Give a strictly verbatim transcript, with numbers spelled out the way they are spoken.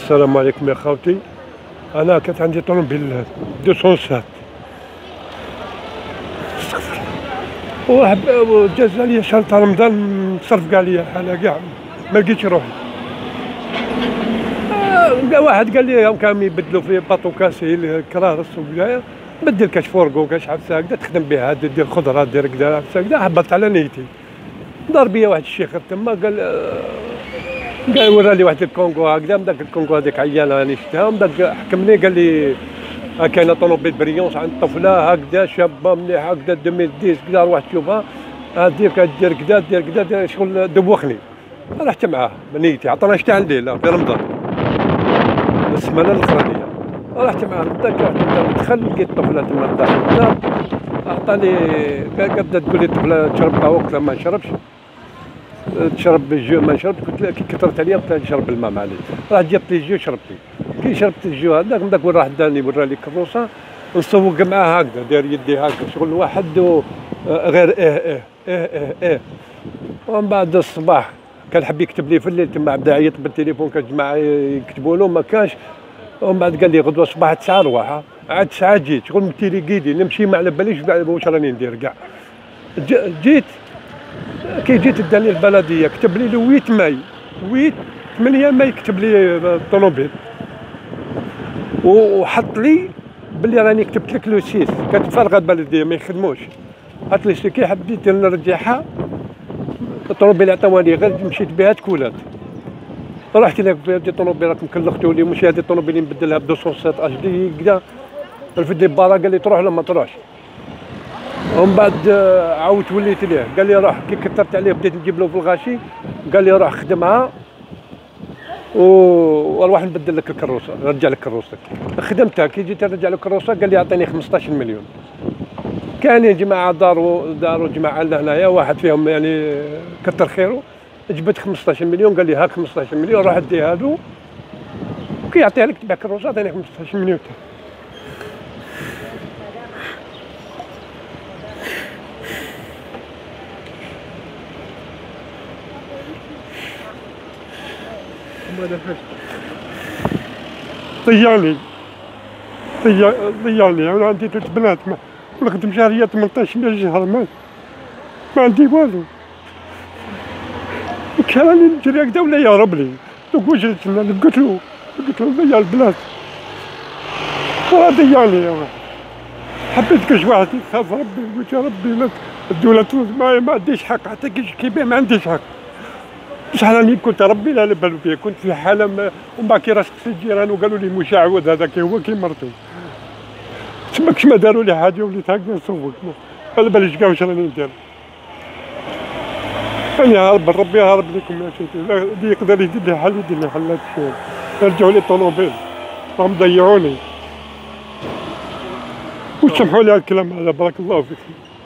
السلام عليكم يا خاوتي. انا كانت عندي طوموبيل مئتين وسبعة وواحد جاز عليا شهر تاع رمضان صرف كاع ليا الحاله كاع ما لقيتش روحي. آه واحد قال لي كانوا يبدلوا في باطو كاسيل كرارس وكذا، بدل كاش فورغو كاش عفسه هكذا تخدم بها دير خضره دير كذا عفسه هكذا. هبطت على نيتي، دار بيا واحد الشيخ تما قال قال وراني واحد الكونغو هكذا، من داك الكونغو هذيك عيانه راني شفتها، من داك حكمني قال لي كاينه طوموبيل بريونس عند طفله هكذا شابه مليحه هكذا ألفين وعشرة كذا، روح تشوفها هادير كدير كذا دير كذا شغل دوخني. رحت معاه بنيتي عطانا شتا عندي لا في رمضان السمانه الاخرانيه، رحت معاه بداك رحت دخل لقيت طفله تما داخل الدار، عطاني بدات تقول لي الطفله تشرب قهوه، قلت لها ما نشربش، تشرب الجو ما نشربش، قلت لها كي كثرت عليا قلت لها نشرب الماء معليش، راح جبت لي الجو شربتي. كي شربت الجو هذاك من داك وين راح داني ورا لي كروسه نسوق معاه هكذا داير يدي هكذا شغل واحد غير ايه ايه ايه ايه ايه. ومن بعد الصباح كان حب يكتب لي في الليل تما بدا يعيط بالتليفون، كان جماعه يكتبوا له ما كانش. ومن بعد قال لي غدوه الصباح تسعة روح، عاد تسعة جيت شغل متيلي قيدي نمشي ما على باليش واش راني ندير كاع. جيت كي جيت داني البلديه كتب لي ثمانية ماي ثمانية ماي كتب لي الطوموبيل وحط لي بلي راني كتبت لك لو ستة، كانت فارغه البلديه ما يخدموش، حط لي كي حبيت نرجعها الطوموبيل عطاوها غير مشيت بها تكولات. رحت لك هذه الطوموبيل راكم كلختوا لي، مش هذه الطوموبيل نبدلها ب مئتين وسبعة اش دي كذا رفد لي البارا قال لي تروح ولا ما تروحش. ومن بعد عاودت وليت ليه قال لي روح، كي كثرت عليه بديت نجيب له في الغاشي قال لي روح خدمها وروح نبدل لك الكروسه نرجع لك كروستك. خدمتها كي جيت نرجع له الكروسه قال لي اعطيني خمسطاش مليون. كاينين جماعه داروا داروا جماعه لهنايا واحد فيهم يعني كثر خيره جبت خمسطاش مليون، قال لي هاك خمسطاش مليون روح اديها له كي يعطيها لك تبيع كروسه اعطيني خمسطاش مليون. ضيعني ضيعني انا عندي ثلاث بنات ونخدم شهريه ثمنطاش ألف شهر ما ما عندي والو، كان راني نجري هكذا ولا يهرب لي. دوك واش قلت له قلت له قلت له ضيع البنات راه ضيعني يا واحد. حبيت كاش واحد يخاف ربي، قلت يا ربي الدولة ما ما عنديش حق حتى كيبيع ما عنديش حق. بصح راني كنت ربي لا بالو فيه، كنت في حاله ومن بعد كي رشقت في الجيران وقالوا لي مشعوذ هذاك هو كي مرتو، تما كش ما داروا لي حاجه وليت هكذا نسوق على باليش كاع واش راني ندير. راني هارب ربي هارب لكم يا سيدي، اللي يقدر يدير لي حل يدير لي حل هاد الشغل. رجعوا لي الطوموبيل راهم ضيعوني وسمحوا لي على الكلام هذا، بارك الله فيكم.